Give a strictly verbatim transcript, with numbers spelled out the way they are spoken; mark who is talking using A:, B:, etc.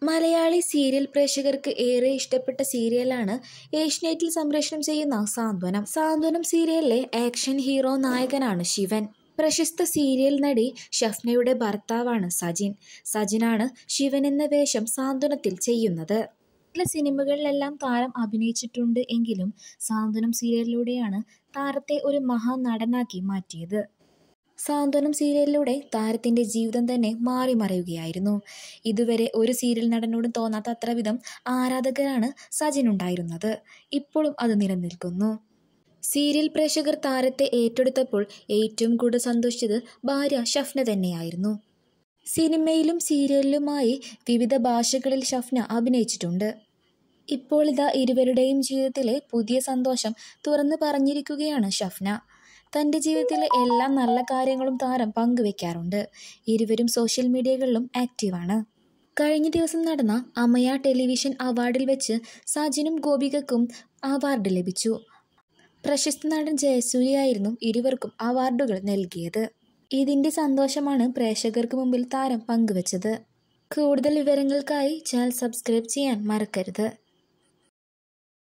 A: Malayali serial പ്രേക്ഷകർക്ക് ഏറെ ഇഷ്ടപ്പെട്ട സീരിയലാണ് ഏഷ്യനെറ്റിൽ സംപ്രേഷണം ചെയ്യുന്ന സാന്ത്വനം. സാന്ത്വനം സീരിയലിലെ ആക്ഷൻ ഹീറോ നായകനാണ് ശിവൻ. പ്രശസ്ത സീരിയൽ നടി ഷഫ്നയുടെ ഭർത്താവാണ് സജിൻ. സജിനാണ് ശിവൻ എന്ന വേഷം സാന്ത്വനത്തിൽ ചെയ്യുന്നത്. ചില സിനിമകളിലെല്ലാം താരം അഭിനയിച്ചിട്ടുണ്ട് എങ്കിലും സാന്ത്വനം സീരിയലിലൂടെയാണ് താരത്തെ ഒരു മഹാനടനാക്കി മാറ്റിയത്. സാന്ത്വനം സീരിയലിലൂടെ താരത്തിൻ്റെ ജീവിതം തന്നെ മാറി മറയുകയായിരുന്നു. ഇതുവരെ ഒരു സീരിയൽ നടനോടും തോന്നാത്ത അത്ര വിധം ആരാധകരാണ് സജിനുണ്ടായിരുന്നത്. ഇപ്പോഴും അത് നിലനിൽക്കുന്നു. സീരിയൽ പ്രേക്ഷകർ താരത്തെ ഏറ്റെടുത്തപ്പോൾ ഏറ്റവും കൂടുതൽ സന്തോഷിച്ചത് ഭാര്യ ഷഫ്ന തന്നെയായിരുന്നു. സിനിമയിലും സീരിയലിലുമായി വിവിധ ഭാഷകളിൽ ഷഫ്ന അഭിനയിച്ചിട്ടുണ്ട്. ഇപ്പോൾ ഇതാ ഇരുവരുടെയും ജീവിതത്തിലെ പുതിയ സന്തോഷം തുറന്നു പറഞ്ഞിരിക്കുകയാണ് ഷഫ്ന. തൻ്റെ ജീവിതത്തിലെ എല്ലാ നല്ല കാര്യങ്ങളും താരം പങ്കുവെക്കാറുണ്ട്. ഇരുവരും സോഷ്യൽ മീഡിയകളിലും ആക്റ്റീവാണ്. കഴിഞ്ഞ ദിവസം നടന്ന അമയ ടെലിവിഷൻ അവാർഡിൽ വെച്ച് സജിനും ഗോപികക്കും അവാർഡ് ലഭിച്ചു. പ്രശസ്ത നടൻ ജയസൂര്യയായിരുന്നു ഇരുവർക്കും അവാർഡുകൾ നൽകിയത്. ഇതിൻ്റെ സന്തോഷമാണ് പ്രേക്ഷകർക്ക് മുമ്പിൽ താരം പങ്കുവച്ചത്. കൂടുതൽ വിവരങ്ങൾക്കായി ചാനൽ സബ്സ്ക്രൈബ് ചെയ്യാൻ മറക്കരുത്.